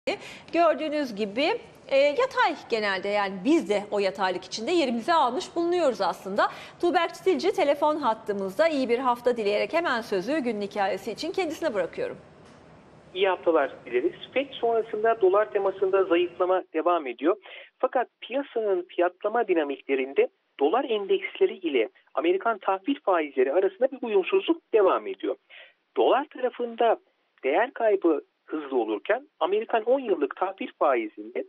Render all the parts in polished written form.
Gördüğünüz gibi yatay genelde, yani biz de o yataylık içinde yerimizi almış bulunuyoruz aslında. Tuğberk Çitilci telefon hattımızda, iyi bir hafta dileyerek hemen sözü günün hikayesi için kendisine bırakıyorum. İyi haftalar dileriz. FED sonrasında dolar temasında zayıflama devam ediyor. Fakat piyasanın fiyatlama dinamiklerinde dolar endeksleri ile Amerikan tahvil faizleri arasında bir uyumsuzluk devam ediyor. Dolar tarafında değer kaybı hızlı olurken Amerikan 10 yıllık tahvil faizinde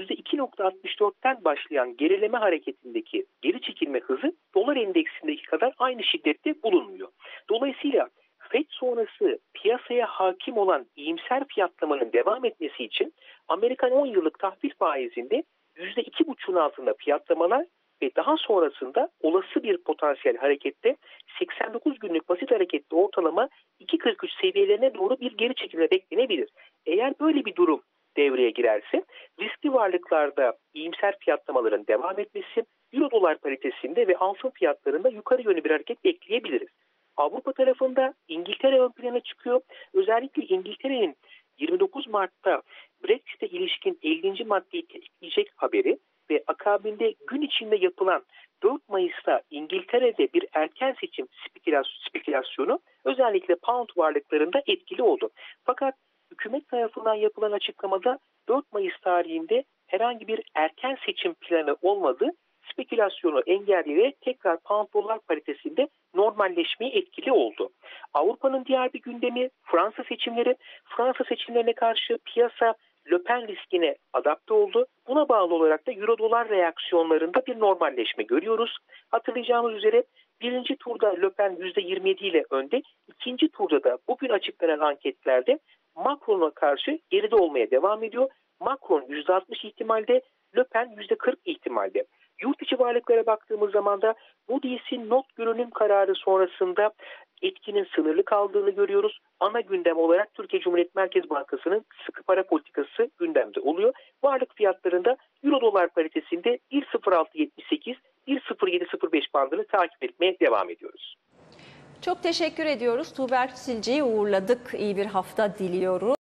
%2,64'ten başlayan gerileme hareketindeki geri çekilme hızı dolar endeksindeki kadar aynı şiddette bulunmuyor. Dolayısıyla FED sonrası piyasaya hakim olan iyimser fiyatlamanın devam etmesi için Amerikan 10 yıllık tahvil faizinde %2,5'un altında fiyatlamalar ve daha sonrasında olası bir potansiyel harekette 89 günlük basit hareketli ortalama 2,43 seviyelerine doğru bir geri çekilme beklenebilir. Eğer böyle bir durum devreye girerse riskli varlıklarda iyimser fiyatlamaların devam etmesi, euro dolar paritesinde ve altın fiyatlarında yukarı yönlü bir hareket bekleyebiliriz. Avrupa tarafında İngiltere ön plana çıkıyor. Özellikle İngiltere'nin 29 Mart'ta Brexit'e ilişkin 50. maddeyi tetikleyecek haberi ve akabinde gün içinde yapılan 4 Mayıs'ta İngiltere'de bir erken seçim spekülasyonu özellikle pound varlıklarında etkili oldu. Fakat hükümet tarafından yapılan açıklamada 4 Mayıs tarihinde herhangi bir erken seçim planı olmadı. Spekülasyonu engelleyerek tekrar pound dolar paritesinde normalleşmeye etkili oldu. Avrupa'nın diğer bir gündemi Fransa seçimleri. Fransa seçimlerine karşı piyasa Le Pen riskine adapte oldu. Buna bağlı olarak da euro dolar reaksiyonlarında bir normalleşme görüyoruz. Hatırlayacağımız üzere birinci turda Le Pen %27 ile önde. İkinci turda da bugün açıklanan anketlerde Macron'a karşı geride olmaya devam ediyor. Macron %60 ihtimalde, Le Pen %40 ihtimalde. Yurt içi varlıklara baktığımız zaman da Moody's'in not görünüm kararı sonrasında etkinin sınırlı kaldığını görüyoruz. Ana gündem olarak Türkiye Cumhuriyet Merkez Bankası'nın sıkı para politikası gündemde oluyor. Varlık fiyatlarında euro dolar paritesinde 1.0678, 1.0705 bandını takip etmeye devam ediyoruz. Çok teşekkür ediyoruz. Tuğberk Çitilci'yi uğurladık. İyi bir hafta diliyoruz.